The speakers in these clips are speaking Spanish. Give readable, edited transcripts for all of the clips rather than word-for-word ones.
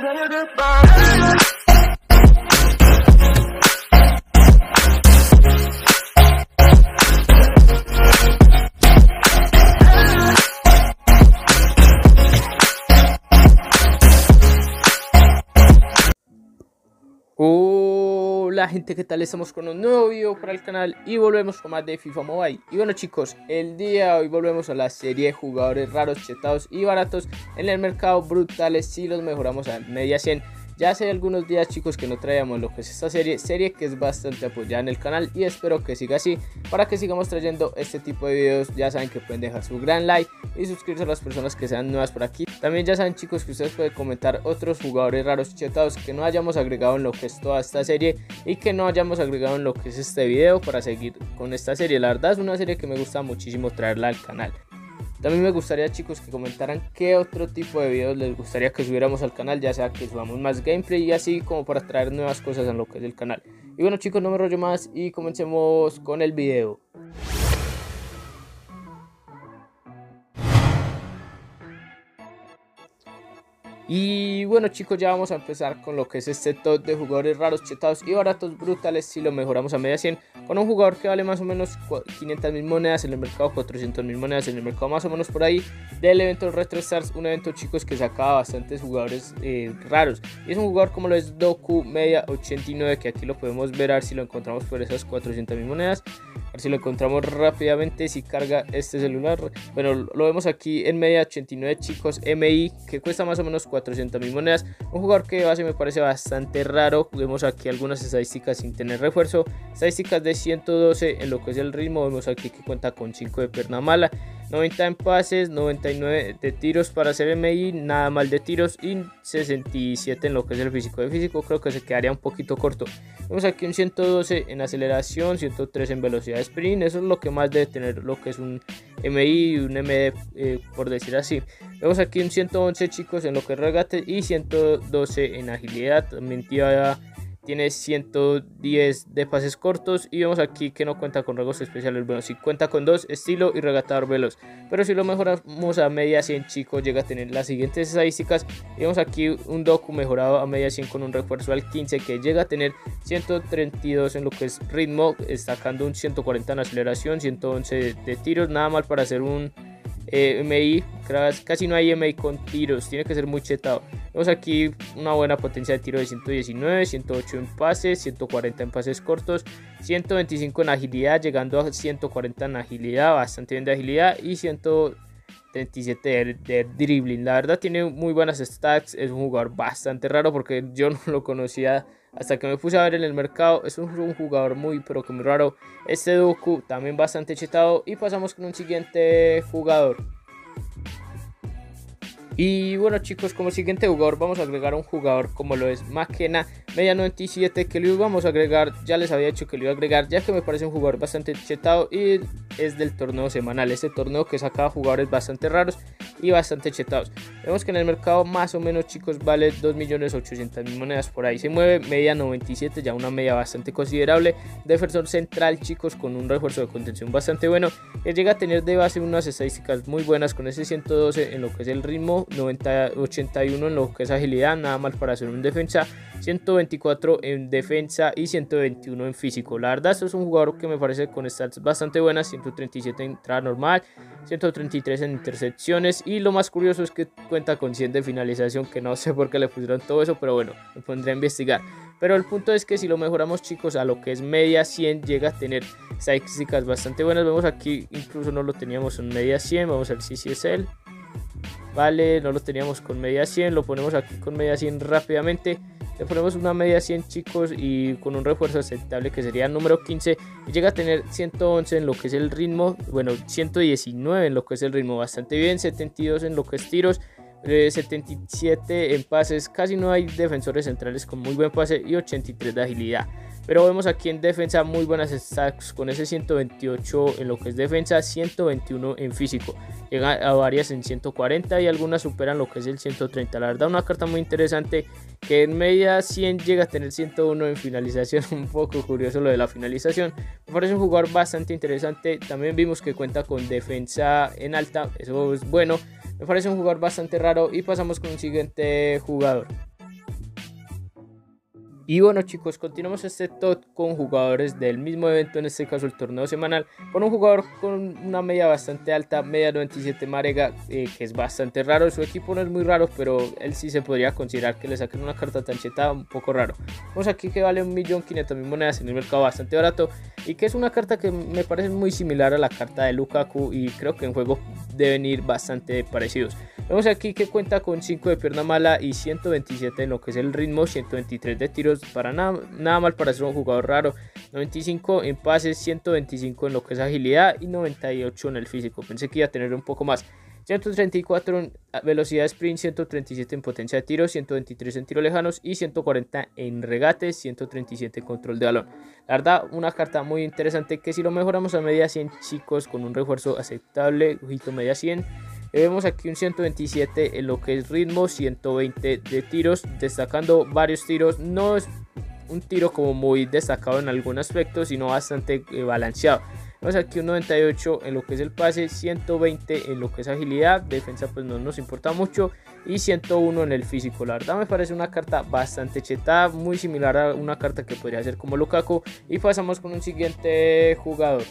Hola gente, ¿qué tal? Estamos con un nuevo video para el canal y volvemos con más de FIFA Mobile. Y bueno chicos, el día de hoy volvemos a la serie de jugadores raros, chetados y baratos en el mercado brutales si los mejoramos a media 100. Ya hace algunos días chicos que no traíamos lo que es esta serie que es bastante apoyada en el canal y espero que siga así para que sigamos trayendo este tipo de videos. Ya saben que pueden dejar su gran like y suscribirse a las personas que sean nuevas por aquí. También ya saben chicos que ustedes pueden comentar otros jugadores raros chetados que no hayamos agregado en lo que es toda esta serie y que no hayamos agregado en lo que es este video para seguir con esta serie. La verdad es una serie que me gusta muchísimo traerla al canal. También me gustaría chicos que comentaran qué otro tipo de videos les gustaría que subiéramos al canal, ya sea que subamos más gameplay y así como para traer nuevas cosas en lo que es el canal. Y bueno chicos, no me rollo más y comencemos con el video. Y bueno chicos, ya vamos a empezar con lo que es este top de jugadores raros, chetados y baratos brutales si lo mejoramos a media 100 con un jugador que vale más o menos 500.000 monedas en el mercado, 400.000 monedas en el mercado, más o menos por ahí, del evento Retro Stars, un evento chicos que sacaba bastantes jugadores raros. Y es un jugador como lo es Doku media 89, que aquí lo podemos ver, a ver si lo encontramos por esas 400.000 monedas. A ver si lo encontramos rápidamente, si carga este celular. Bueno, lo vemos aquí en media 89 chicos, MI, que cuesta más o menos 400.000 monedas. Un jugador que de base me parece bastante raro. Vemos aquí algunas estadísticas sin tener refuerzo. Estadísticas de 112 en lo que es el ritmo. Vemos aquí que cuenta con 5 de pierna mala, 90 en pases, 99 de tiros para hacer MI, nada mal de tiros, y 67 en lo que es el físico. De físico creo que se quedaría un poquito corto. Vemos aquí un 112 en aceleración, 103 en velocidad de sprint. Eso es lo que más debe tener lo que es un MI y un MD, por decir así. Vemos aquí un 111 chicos en lo que es regate y 112 en agilidad. También tiene 110 de pases cortos y vemos aquí que no cuenta con rasgos especiales. Bueno, sí cuenta con 2, estilo y regatador veloz, pero si lo mejoramos a media 100 chicos llega a tener las siguientes estadísticas. Y vemos aquí un Doku mejorado a media 100 con un refuerzo al 15 que llega a tener 132 en lo que es ritmo, sacando un 140 en aceleración, 111 de tiros, nada mal para hacer un MI. Casi no hay MI con tiros, tiene que ser muy chetado. Vemos aquí una buena potencia de tiro de 119, 108 en pases, 140 en pases cortos, 125 en agilidad, llegando a 140 en agilidad, bastante bien de agilidad, y 137 de dribbling. La verdad tiene muy buenas stats, es un jugador bastante raro porque yo no lo conocía hasta que me puse a ver en el mercado. Es un jugador muy pero que muy raro. Este Doku también bastante chetado. Y pasamos con un siguiente jugador. Y bueno chicos, como siguiente jugador vamos a agregar un jugador como lo es Makena media 97, que lo íbamos a agregar, ya les había dicho que lo iba a agregar ya que me parece un jugador bastante chetado y es del torneo semanal, este torneo que sacaba jugadores bastante raros y bastante chetados. Vemos que en el mercado más o menos chicos vale 2.800.000 monedas, por ahí se mueve, media 97, ya una media bastante considerable. Defensor central chicos con un refuerzo de contención bastante bueno, que llega a tener de base unas estadísticas muy buenas con ese 112 en lo que es el ritmo, 81 en lo que es agilidad, nada mal para hacer un defensa, 124 en defensa y 121 en físico. La verdad esto es un jugador que me parece con stats bastante buenas, 137 en entrada normal, 133 en intercepciones, y lo más curioso es que cuenta con 100 de finalización, que no sé por qué le pusieron todo eso, pero bueno, me pondré a investigar. Pero el punto es que si lo mejoramos chicos a lo que es media 100 llega a tener estadísticas bastante buenas. Vemos aquí incluso no lo teníamos en media 100, vamos a ver si es él. Vale, no lo teníamos con media 100, lo ponemos aquí con media 100 rápidamente. Le ponemos una media 100 chicos y con un refuerzo aceptable que sería el número 15, y llega a tener 111 en lo que es el ritmo, bueno 119 en lo que es el ritmo, bastante bien, 72 en lo que es tiros, 77 en pases, casi no hay defensores centrales con muy buen pase, y 83 de agilidad. Pero vemos aquí en defensa muy buenas stats con ese 128 en lo que es defensa, 121 en físico, llega a varias en 140 y algunas superan lo que es el 130. La verdad una carta muy interesante, que en media 100 llega a tener 101 en finalización. Un poco curioso lo de la finalización, me parece un jugador bastante interesante. También vimos que cuenta con defensa en alta, eso es bueno, me parece un jugador bastante raro. Y pasamos con un siguiente jugador. Y bueno chicos, continuamos este top con jugadores del mismo evento, en este caso el torneo semanal, con un jugador con una media bastante alta, media 97 Marega, que es bastante raro. Su equipo no es muy raro, pero él sí se podría considerar que le saquen una carta tan chetada, un poco raro. Vamos aquí que vale 1.500.000 monedas en el mercado, bastante barato, y que es una carta que me parece muy similar a la carta de Lukaku, y creo que en juego deben ir bastante parecidos. Vemos aquí que cuenta con 5 de pierna mala y 127 en lo que es el ritmo, 123 de tiros, para nada mal para ser un jugador raro, 95 en pases, 125 en lo que es agilidad y 98 en el físico. Pensé que iba a tener un poco más. 134 en velocidad sprint, 137 en potencia de tiro, 123 en tiros lejanos y 140 en regates, 137 en control de balón. La verdad, una carta muy interesante que si lo mejoramos a media 100 chicos, con un refuerzo aceptable, ojito media 100. Vemos aquí un 127 en lo que es ritmo, 120 de tiros, destacando varios tiros. No es un tiro como muy destacado en algún aspecto, sino bastante balanceado. Vemos aquí un 98 en lo que es el pase, 120 en lo que es agilidad, defensa pues no nos importa mucho, y 101 en el físico. La verdad me parece una carta bastante chetada, muy similar a una carta que podría ser como Lukaku. Y pasamos con un siguiente jugador.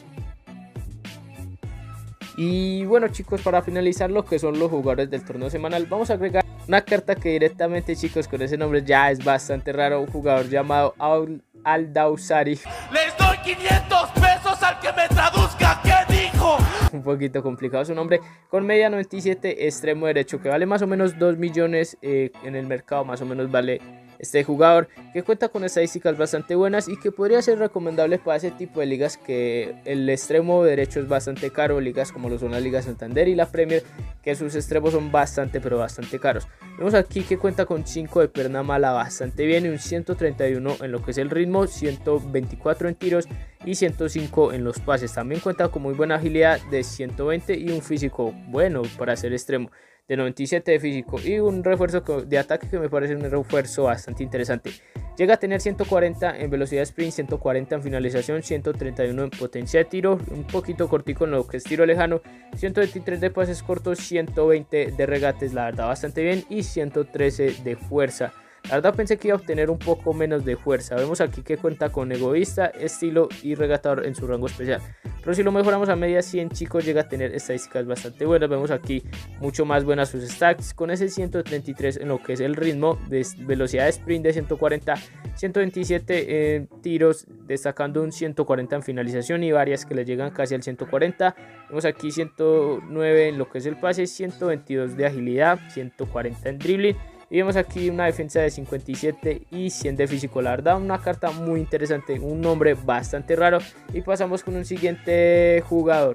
Y bueno chicos, para finalizar lo que son los jugadores del torneo semanal, vamos a agregar una carta que directamente chicos con ese nombre ya es bastante raro. Un jugador llamado Al-Dawsari. Les doy 500 pesos al que me traduzca qué dijo. Un poquito complicado su nombre, con media 97, extremo derecho, que vale más o menos 2 millones en el mercado, más o menos vale este jugador, que cuenta con estadísticas bastante buenas y que podría ser recomendable para ese tipo de ligas, que el extremo derecho es bastante caro, ligas como lo son la Liga Santander y la Premier, que sus extremos son bastante pero bastante caros. Vemos aquí que cuenta con 5 de pierna mala bastante bien, y un 131 en lo que es el ritmo, 124 en tiros y 105 en los pases. También cuenta con muy buena agilidad de 120 y un físico bueno para ser extremo de 97 de físico, y un refuerzo de ataque que me parece un refuerzo bastante interesante. Llega a tener 140 en velocidad sprint, 140 en finalización, 131 en potencia de tiro, un poquito cortico en lo que es tiro lejano, 123 de pases cortos, 120 de regates, la verdad bastante bien, y 113 de fuerza. La verdad pensé que iba a obtener un poco menos de fuerza. Vemos aquí que cuenta con egoísta, estilo y regatador en su rango especial. Pero si lo mejoramos a media 100 chicos, llega a tener estadísticas bastante buenas. Vemos aquí mucho más buenas sus stats, con ese 133 en lo que es el ritmo, de velocidad de sprint de 140, 127 en tiros, destacando un 140 en finalización y varias que le llegan casi al 140. Vemos aquí 109 en lo que es el pase, 122 de agilidad, 140 en dribbling. Y vemos aquí una defensa de 57 y 100 de físico. La verdad, una carta muy interesante, un nombre bastante raro. Y pasamos con un siguiente jugador.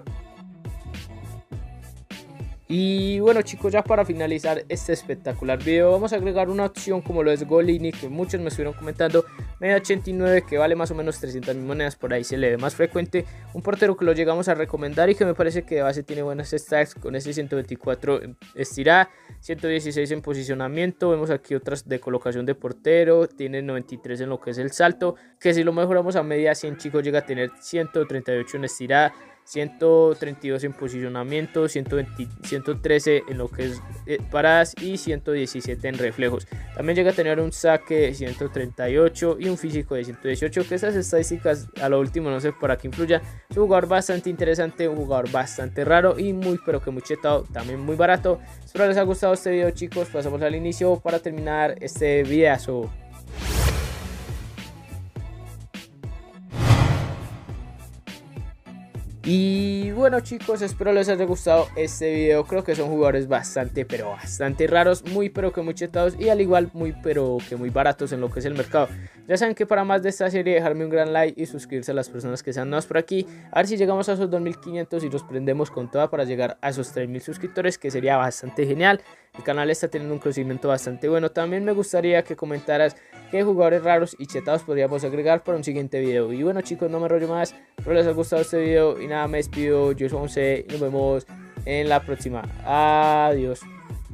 Y bueno chicos, ya para finalizar este espectacular video, vamos a agregar una opción como lo es Golini, que muchos me estuvieron comentando, media 89, que vale más o menos 300.000 monedas, por ahí se le ve más frecuente. Un portero que lo llegamos a recomendar y que me parece que de base tiene buenas stats, con ese 124 en estirada, 116 en posicionamiento. Vemos aquí otras de colocación de portero, tiene 93 en lo que es el salto, que si lo mejoramos a media 100 chicos, llega a tener 138 en estirada, 132 en posicionamiento, 113 en lo que es paradas y 117 en reflejos. También llega a tener un saque de 138 y un físico de 118, que esas estadísticas a lo último no sé para qué influyan. Es un jugador bastante interesante, un jugador bastante raro y muy pero que muy chetado, también muy barato. Espero les haya gustado este video chicos, pasamos al inicio para terminar este videazo. Y bueno chicos, espero les haya gustado este video. Creo que son jugadores bastante pero bastante raros, muy pero que muy chetados, y al igual muy pero que muy baratos en lo que es el mercado. Ya saben que para más de esta serie, dejarme un gran like y suscribirse a las personas que sean nuevas por aquí. A ver si llegamos a esos 2500 y los prendemos con toda para llegar a esos 3000 suscriptores, que sería bastante genial. El canal está teniendo un crecimiento bastante bueno. También me gustaría que comentaras qué jugadores raros y chetados podríamos agregar para un siguiente video. Y bueno chicos, no me enrollo más, espero les haya gustado este video y nada, me despido. Yo soy Once y nos vemos en la próxima. Adiós.